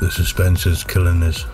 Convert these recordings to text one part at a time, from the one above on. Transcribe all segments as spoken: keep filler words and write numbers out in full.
The suspense is killing this.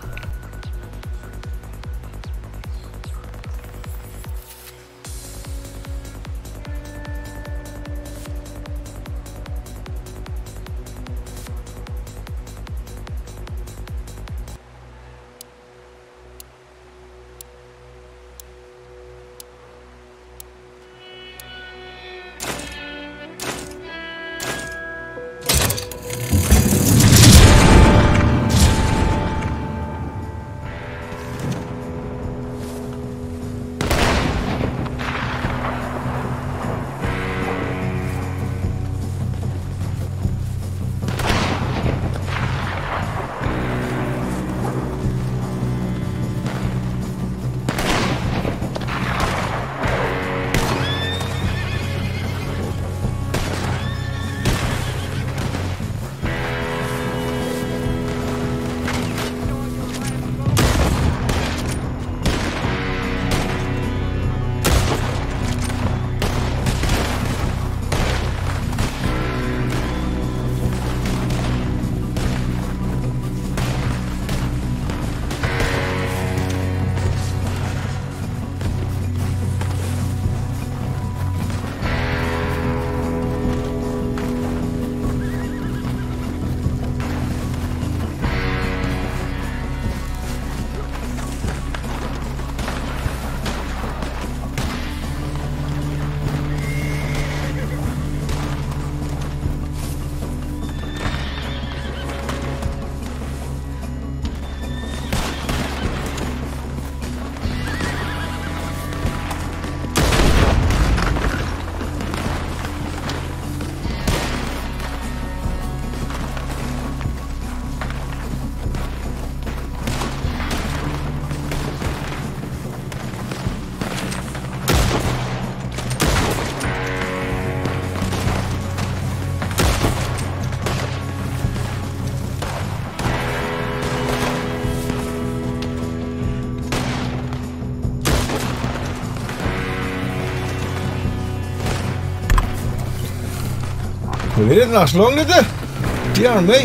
Well, they didn't last long, did they? Dear me.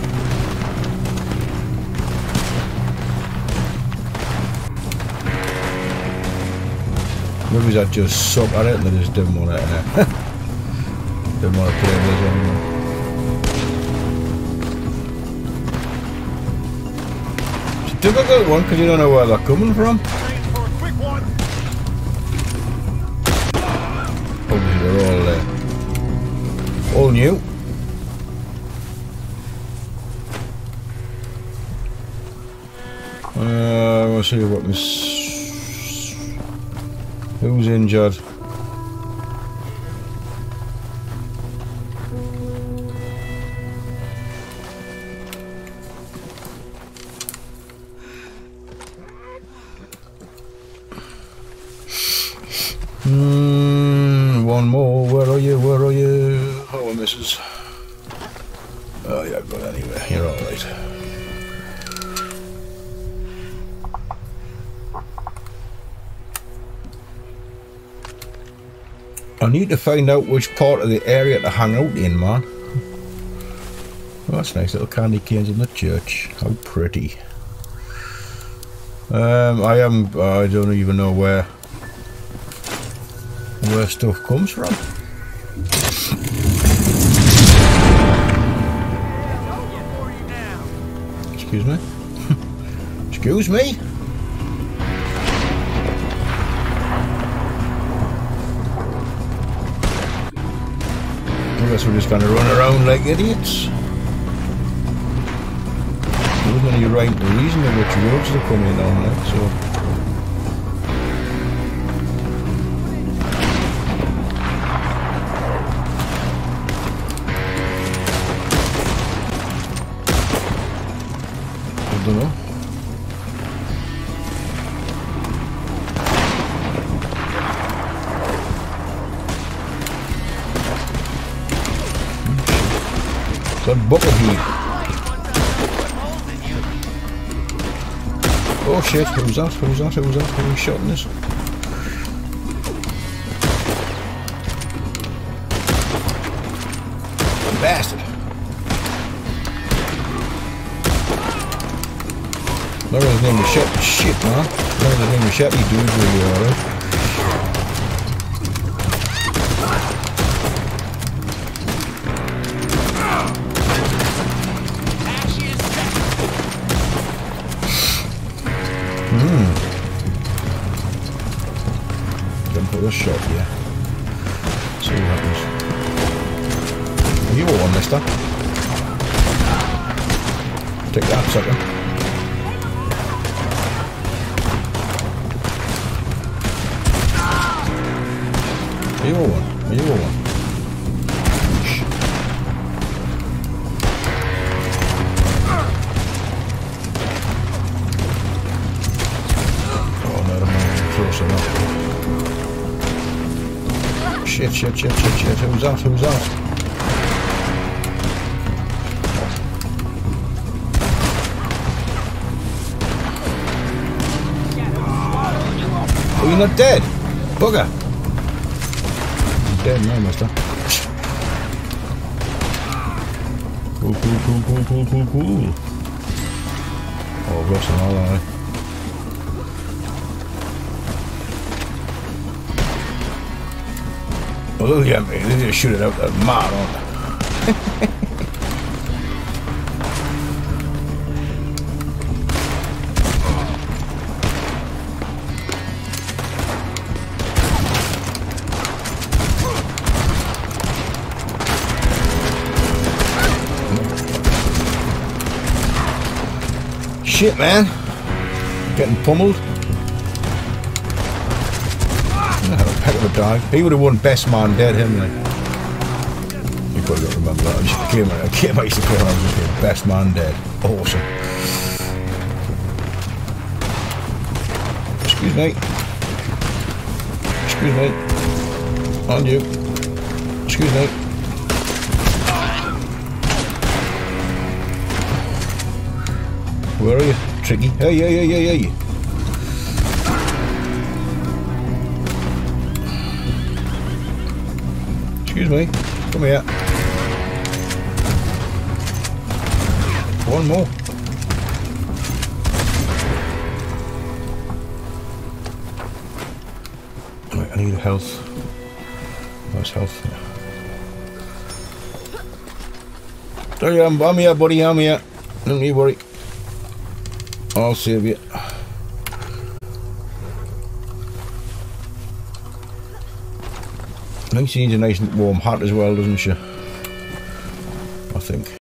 Maybe that just suck at it and they just didn't want it. Uh, didn't want to play with it anymore. It's a difficult one because you don't know where they're coming from. Obviously they're all uh, all new. Uh, we'll see what Miss. Who's injured? Hmm. One more. Where are you? Where are you? Oh, missus. Oh, yeah, I've got anywhere. You're all right. I need to find out which part of the area to hang out in, man. Oh, that's nice, little candy canes in the church. How pretty. Um, I am. I don't even know where where stuff comes from. Excuse me. Excuse me. I guess we're just going to run around like idiots. There wasn't any rhyme or reason of which roads they're coming on, like, so. I don't know. That bucket heat. Oh shit, who's that? Who's that? Who's that? Who's shotting this? Bastard. long as his name is Shep. Shit, man. As long as his name is Sheppy, dude's really alright. Hmm. Jump for the shot, yeah. See what happens. Are you all on, mister? Take that, sucker. Are you all one? Are you all one? Shit. Oh no, I'm not close enough. Shit, shit, shit, shit, shit. Who's that? Who's that? Oh, you're not dead? Bugger. Dead now, mister. Cool, cool, cool, cool, cool, cool, cool. Oh, Russ and all that. Oh, look at me. They just shoot it out that mad, aren't they? Shit, man. Getting pummeled. Heck of a dive. He would have won best man dead, hadn't he? You probably don't remember that. I just came out, I came out, I used to play when I was a kid. Best man dead. Awesome. Excuse me. Excuse me. On you. Excuse me. Where are you, Tricky? Hey, hey, hey, hey, hey. Excuse me. Come here. One more. Right, I need health. Nice health. There you are. I'm here, buddy. I'm here. Don't you worry. I'll save you. I think she needs a nice warm hat as well, doesn't she? I think.